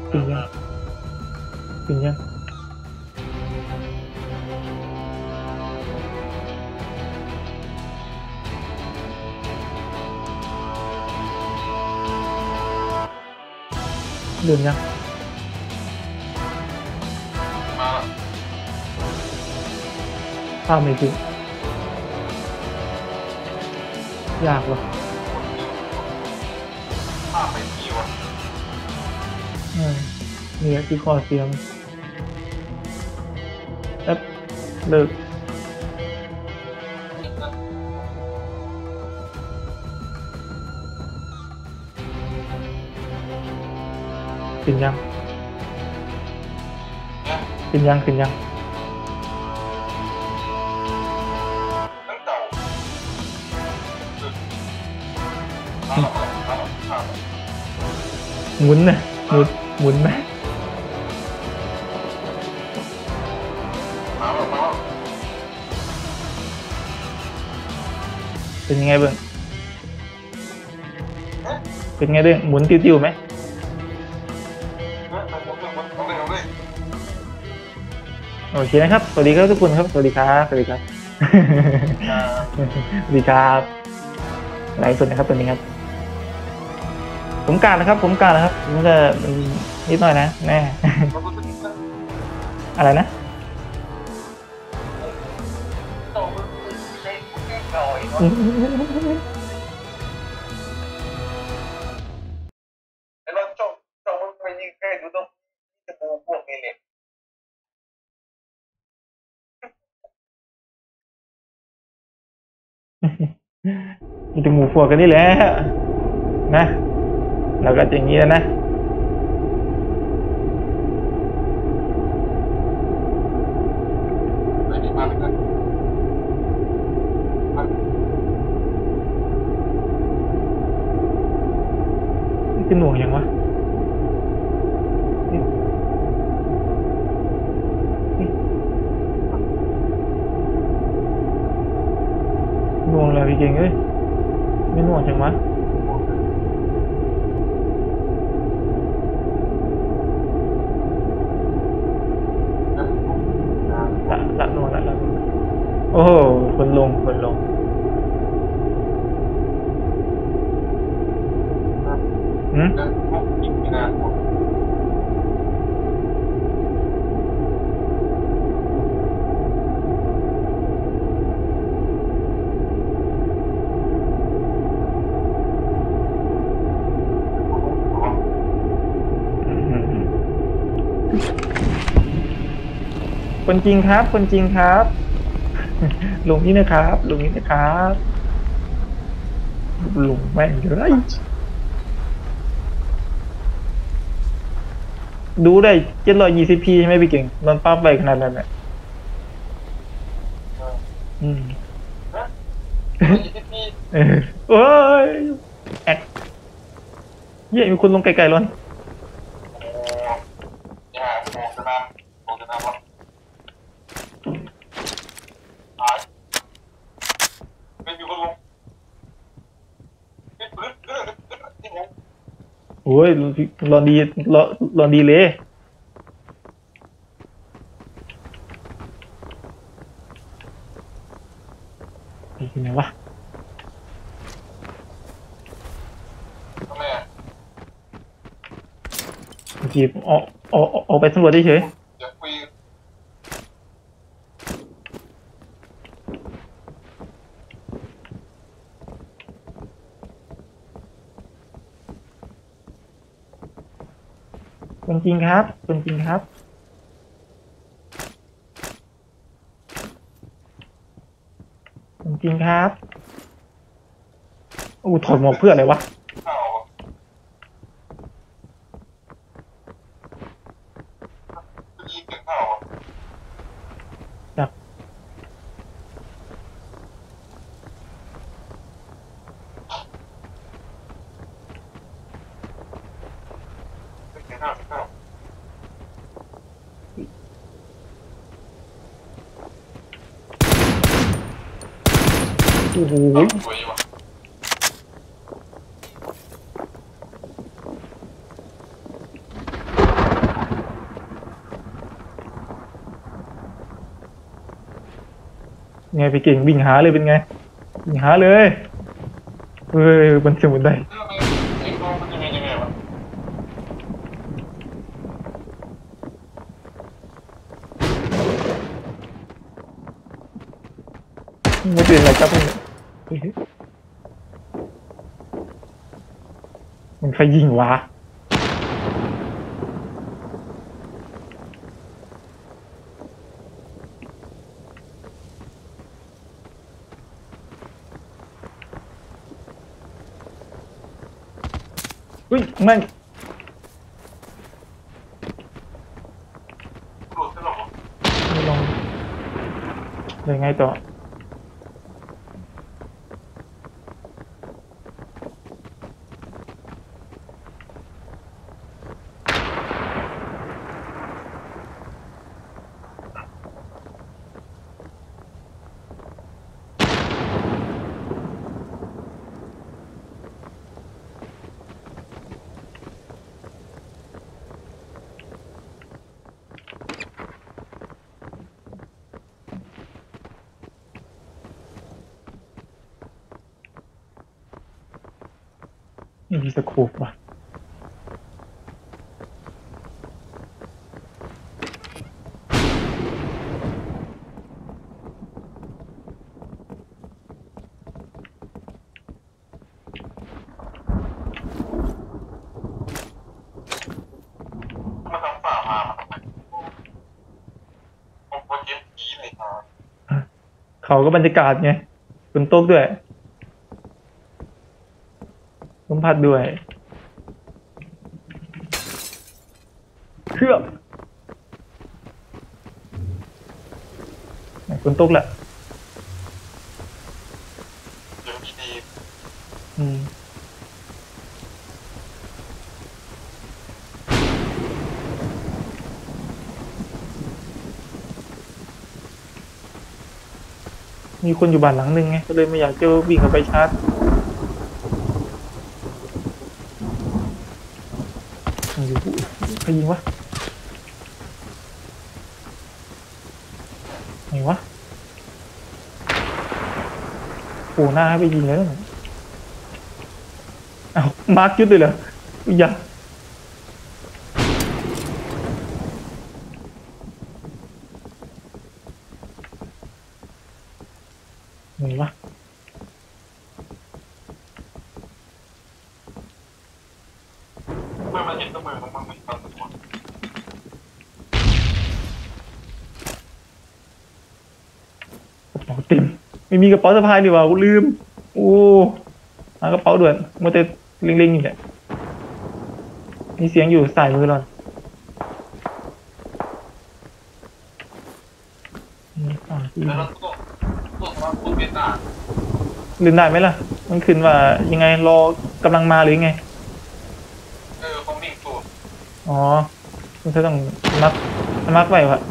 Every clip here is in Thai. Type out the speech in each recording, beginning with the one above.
กินยังกินยังดื่มยังข้าวไม่กินยากวะนี่คือคอเสียมแอปเลิกกินยังกินยังกินยังหมุนนะหมุนไหมเป็นยังไงบ้างเป็นไงบ้างหมุนติ้วๆไหมโอเคนะครับสวัสดีครับทุกคนครับสวัสดีครับสวัสดีครับสวัสดีครับไลฟ์สดนะครับตอนนี้ครับผมกาดนะครับผมจะนิดหน่อยนะแม่อะไรนะมีแต่หมูฝัวกันนี่แหละนะเราก็อย่างนี้แล้วนะนี่คือหน่วงยังวะหน่วงเลยพี่เก่งเอ้ยไม่หน่วงจังวะละหน่วงละโอ้โหคนลงหืมคนจริงครับคนจริงครับลงนี้นะครับลงนี้นะครับลงแม่งเลยดูได้720pใช่ไหมพี่เก่งนอนปั๊บไปขนาดนั้นแหละโอ้ยแอดเยี่ยมีคนลงไกลๆล้นโอ้ยรอนดีเลยเป็นไงวะเมื่อกี้ออกไปสำรวจเฉยคนจริงครับคนจริงครับคนจริงครับอู้ถอดหมวกเพื่ออะไรวะจับโอ้โหไงไปเก่งวิ่งหาเลยเป็นไงวิ่งหาเลยเฮ้ยมันสมุนได้ไอ้กองมันยังไงวะไม่เป็นไรครับมันใครยิงวะอุ้ยแม่งหลุดตลอดไม่ลงเลยไงต่อไม่มีสโคปว่ะมาทำฝ่ามาผมโปรเจกต์ที่เลยครับเขาก็บรรยากาศไงฝนตกด้วยลมพัดด้วยเครื่องฝนตกแหละเดี๋ยวดีอืมมีคนอยู่บ้านหลังนึงไงก็เลยไม่อยากจะวิ่งเข้าไปชาร์จอยู่ใครยิงวะไหนวะโผล่หน้าให้ไปยิงแล้วเอามาร์คจุดเลยเหรออย่าไหนวะเมื่อมันเห็นตัวมือของมันตอนทุกคนกระเป๋าเต็มไม่มีกระเป๋าสะพายดีกว่ากูลืมโอ้หากระเป๋าด่วนมัวแต่เล็งๆนี่แหละมีเสียงอยู่สายมือเราแล้วเราต้องว่าคุณเป็นอ่านลืมได้ไหมล่ะมันขึ้นว่ายังไงรอกำลังมาหรือไงของนิ่งตัวอ๋อคุณจะต้องมักไว้วะ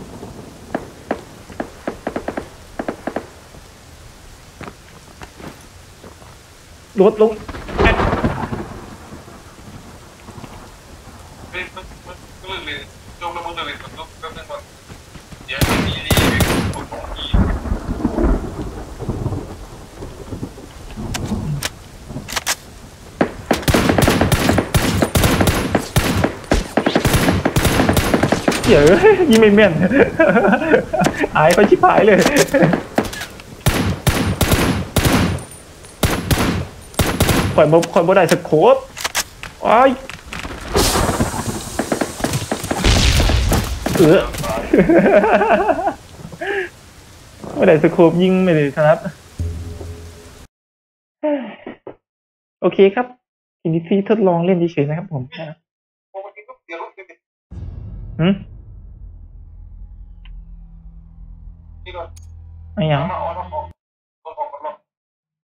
ลดลงมันก็เลยจงละมุนเลยผมต้องก็ต้องเดี๋ยวมีรีวิวผลของอีเดี๋ยวยิงไม่แม่นอายเขาชิบหายเลยข่อยบ่ได้สโคปอ้ายไม่ได้สโคปยิงไม่ได้ถนัดโอเคครับทีนี้พี่ทดลองเล่นเฉยๆนะครับผมหืมที่เราอะไรอย่างมาออน